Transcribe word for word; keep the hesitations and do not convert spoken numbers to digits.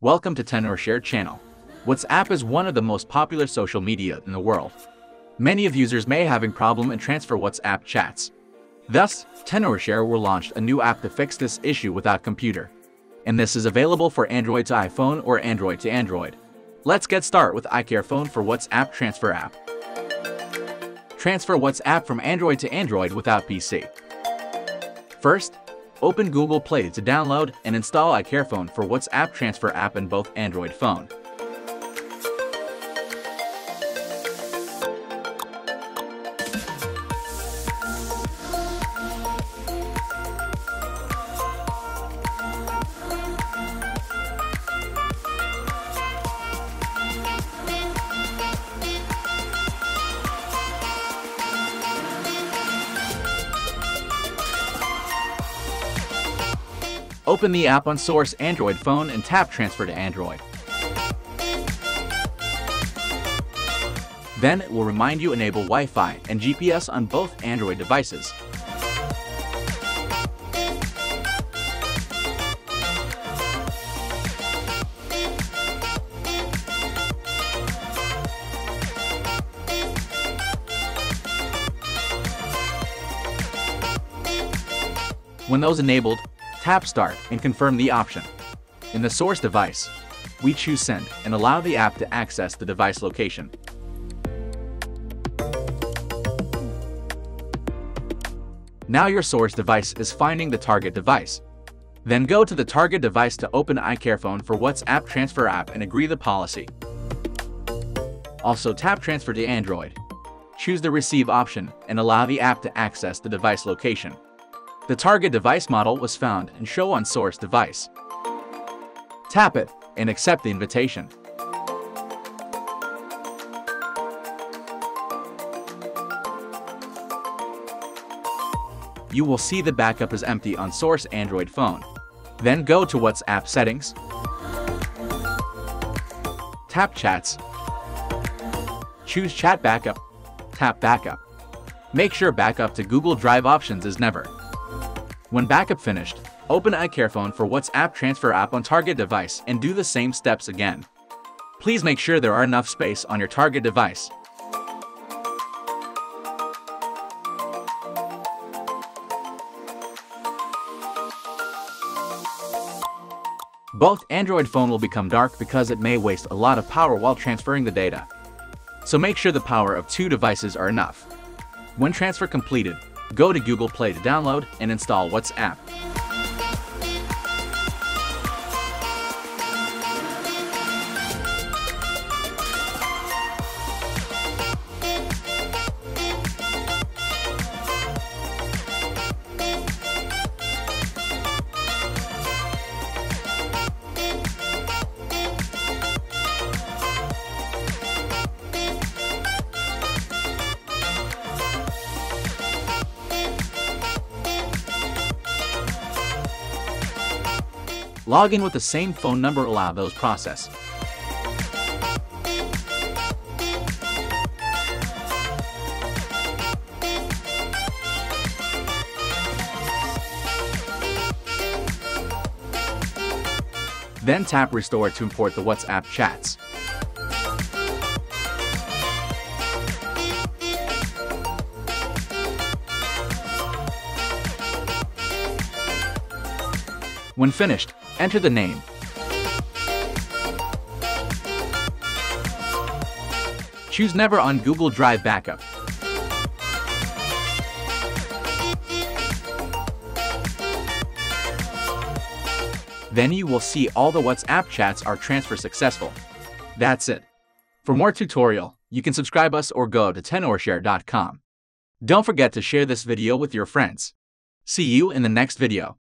Welcome to TenorShare channel. WhatsApp is one of the most popular social media in the world. Many of users may having problem in transfer WhatsApp chats. Thus, TenorShare will launch a new app to fix this issue without computer. And this is available for Android to iPhone or Android to Android. Let's get started with iCareFone for WhatsApp transfer app. Transfer WhatsApp from Android to Android without P C. First, open Google Play to download and install iCareFone for WhatsApp transfer app in both Android phone. Open the app on source Android phone and tap Transfer to Android. Then it will remind you enable Wi-Fi and G P S on both Android devices. When those enabled, tap Start and confirm the option. In the source device, we choose Send and allow the app to access the device location. Now your source device is finding the target device. Then go to the target device to open iCareFone for WhatsApp transfer app and agree the policy. Also tap Transfer to Android. Choose the Receive option and allow the app to access the device location. The target device model was found and show on source device. Tap it and accept the invitation. You will see the backup is empty on source Android phone. Then go to WhatsApp settings. Tap Chats. Choose Chat Backup. Tap Backup. Make sure backup to Google Drive options is never. When backup finished, open iCareFone for WhatsApp transfer app on target device and do the same steps again. Please make sure there are enough space on your target device. Both Android phone will become dark because it may waste a lot of power while transferring the data. So make sure the power of two devices are enough. When transfer completed, go to Google Play to download and install WhatsApp. Log in with the same phone number, allow those process. Then tap Restore to import the WhatsApp chats. When finished, enter the name. Choose Never on Google Drive Backup. Then you will see all the WhatsApp chats are transferred successful. That's it. For more tutorial, you can subscribe us or go to tenorshare dot com. Don't forget to share this video with your friends. See you in the next video.